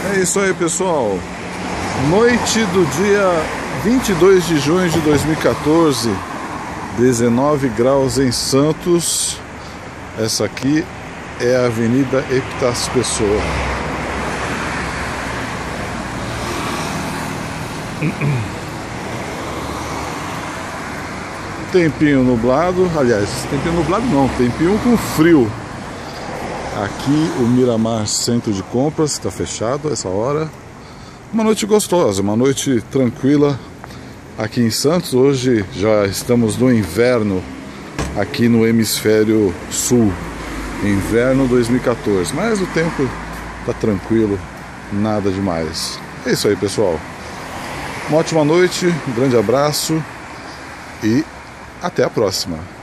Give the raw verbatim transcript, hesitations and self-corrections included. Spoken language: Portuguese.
É isso aí, pessoal. Noite do dia vinte e dois de junho de dois mil e quatorze, dezenove graus em Santos. Essa aqui é a Avenida Epitácio Pessoa. Tempinho nublado, aliás, tempinho nublado não, tempinho com frio. Aqui o Miramar Centro de Compras está fechado essa hora. Uma noite gostosa, uma noite tranquila aqui em Santos. Hoje já estamos no inverno aqui no hemisfério sul, inverno dois mil e quatorze, mas o tempo está tranquilo, nada demais. É isso aí, pessoal. Uma ótima noite, um grande abraço e até a próxima.